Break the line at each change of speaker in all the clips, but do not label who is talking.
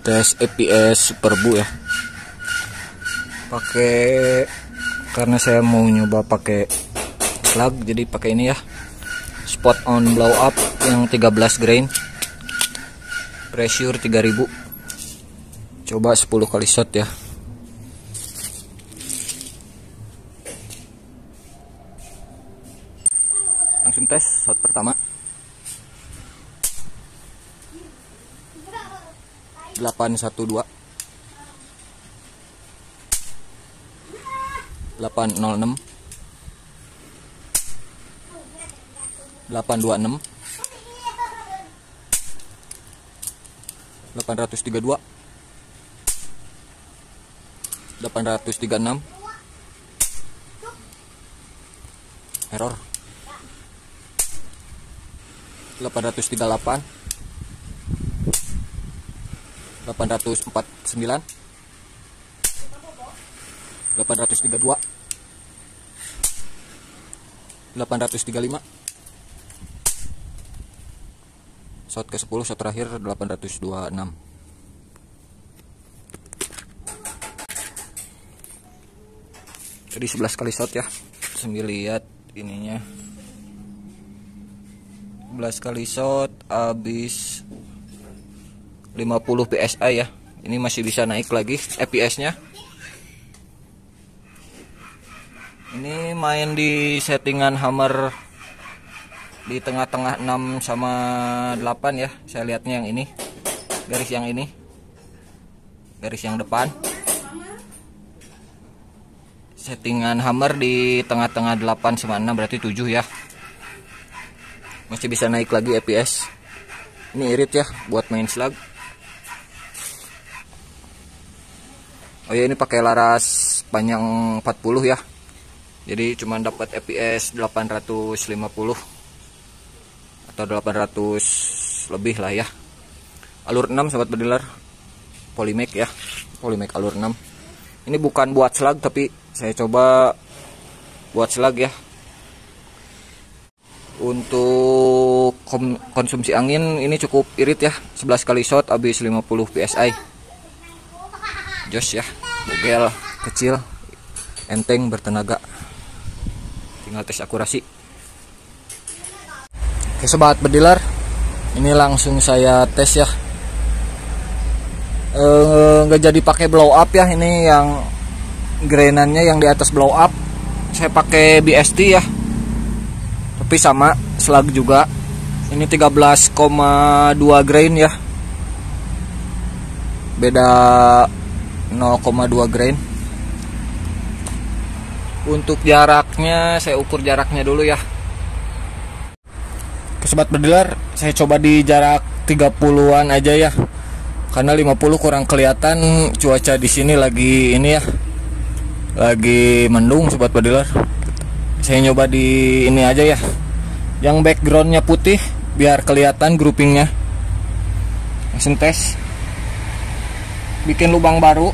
tes FPS Superbu ya. Karena saya mau nyoba pakai slug, jadi pakai ini ya, spot on blow up yang 13 grain, pressure 3000. Coba 10 kali shot ya. Langsung tes shot pertama. 812 806 826 832 836 error 838 849 832 835 shot ke 10, shot terakhir 826. Jadi 11 kali shot ya. Sambil lihat ininya. 11 kali shot habis 50 PSI ya. Ini masih bisa naik lagi FPS-nya. Ini main di settingan hammer di tengah-tengah 6 sama 8 ya. Saya lihatnya yang ini. Garis yang ini. Garis yang depan. Settingan hammer di tengah-tengah 8 sama 6 berarti 7 ya. Masih bisa naik lagi FPS. Ini irit ya buat main slug. Oh ya, ini pakai laras panjang 40 ya. Jadi cuma dapat FPS 850 atau 800 lebih lah ya. Alur 6 sobat bediler, Polymac ya. Polymac alur 6. Ini bukan buat slug tapi saya coba buat slug ya. Untuk konsumsi angin ini cukup irit ya. 11 kali shot habis 50 PSI. Jos ya, bogel kecil, enteng, bertenaga. Tinggal tes akurasi. Oke sobat bediler, ini langsung saya tes ya. Nggak jadi pakai blow up ya, ini yang grainannya yang di atas blow up. Saya pakai BST ya, tapi sama slug juga. Ini 13,2 grain ya, beda 0,2 grain. Untuk jaraknya saya ukur jaraknya dulu ya. Oke sobat bediler, saya coba di jarak 30-an aja ya. Karena 50 kurang kelihatan, cuaca di sini lagi ini ya. Lagi mendung sobat bediler. Saya nyoba di ini aja ya. Yang backgroundnya putih biar kelihatan groupingnya. Langsung tes. Bikin lubang baru.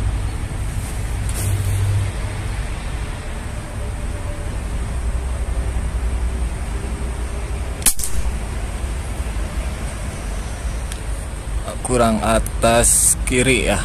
Kurang atas kiri ya.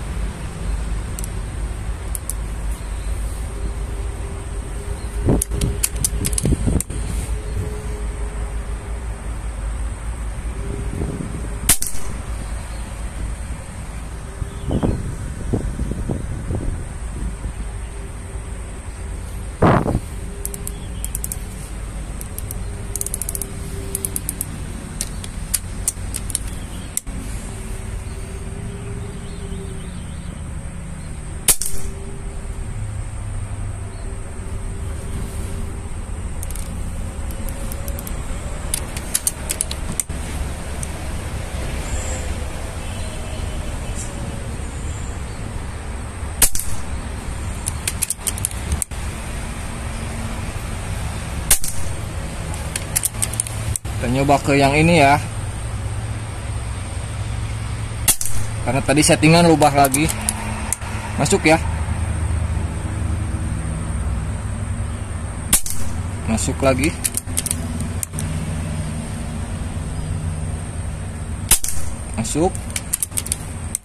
Kita nyoba ke yang ini ya. Karena tadi settingan rubah lagi. Masuk ya. Masuk lagi. Masuk.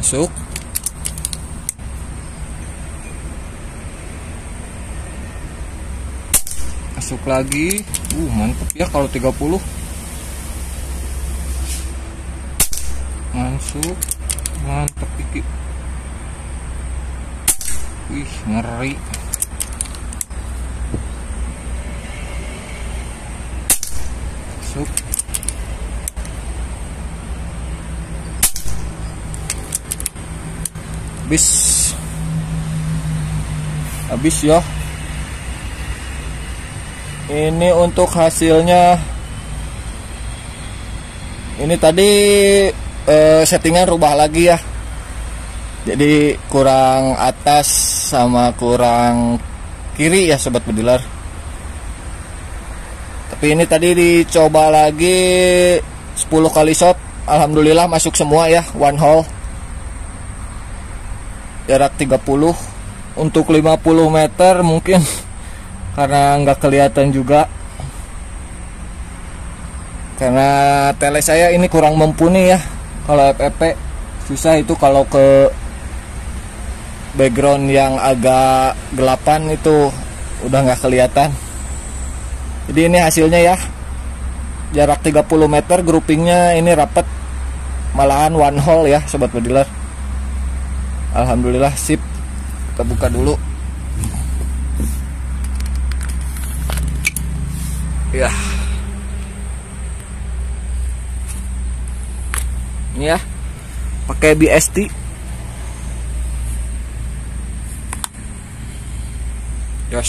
masuk. Masuk lagi. Mantap ya kalau 30. Masuk. Mantap iki. Wih, ngeri. Masuk. Habis ya. Ini untuk hasilnya. Ini tadi settingan rubah lagi ya. Jadi kurang atas sama kurang kiri ya sobat bediler. Tapi ini tadi dicoba lagi 10 kali shot. Alhamdulillah masuk semua ya, one hole. Jarak 30. Untuk 50 meter mungkin karena nggak kelihatan juga, karena tele saya ini kurang mumpuni ya. Kalau FFP susah itu, kalau ke background yang agak gelapan itu udah nggak kelihatan. Jadi ini hasilnya ya, jarak 30 meter, groupingnya ini rapet, malahan one hole ya sobat bediler. Alhamdulillah sip. Kita buka dulu ya. Ini ya, pakai BST. Yes.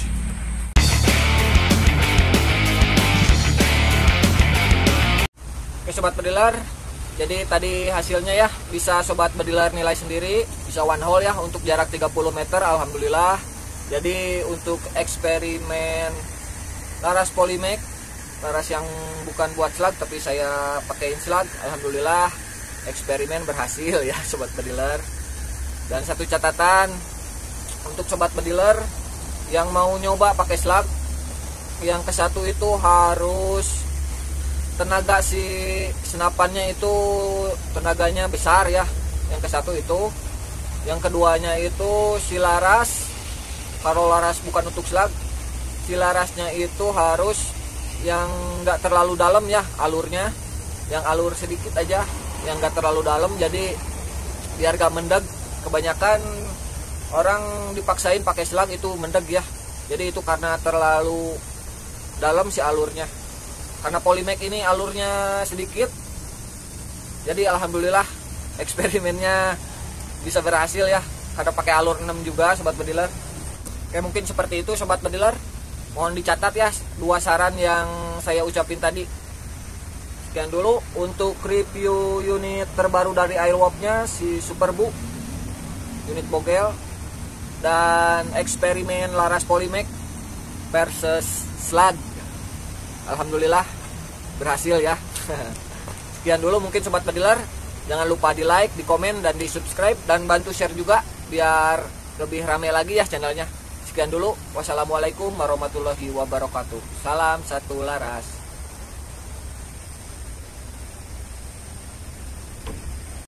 Oke sobat bediler, jadi tadi hasilnya ya, bisa sobat bediler nilai sendiri, bisa one hole ya untuk jarak 30 meter. Alhamdulillah. Jadi untuk eksperimen laras Polymac, laras yang bukan buat slag tapi saya pakaiin slag, alhamdulillah eksperimen berhasil ya sobat bediler. Dan satu catatan untuk sobat bediler yang mau nyoba pakai slag, yang ke satu itu harus tenaga si senapannya itu tenaganya besar ya, yang ke satu itu. Yang keduanya itu si laras, kalau laras bukan untuk slag, si larasnya itu harus yang nggak terlalu dalam ya alurnya, yang alur sedikit aja, yang nggak terlalu dalam, jadi biar gak mendeg. Kebanyakan orang dipaksain pakai slag itu mendeg ya, jadi itu karena terlalu dalam si alurnya. Karena Polymac ini alurnya sedikit, jadi alhamdulillah eksperimennya bisa berhasil ya, karena pakai alur 6 juga sobat bediler. Oke, mungkin seperti itu sobat bediler. Mohon dicatat ya dua saran yang saya ucapin tadi. Sekian dulu untuk review unit terbaru dari Airwolf-nya, si Superbu unit bogel, dan eksperimen laras Polymac versus slag. Alhamdulillah berhasil ya. Sekian dulu mungkin sobat bediler. Jangan lupa di like, di komen, dan di subscribe, dan bantu share juga biar lebih ramai lagi ya channelnya. Sekian dulu, wassalamualaikum warahmatullahi wabarakatuh. Salam satu laras.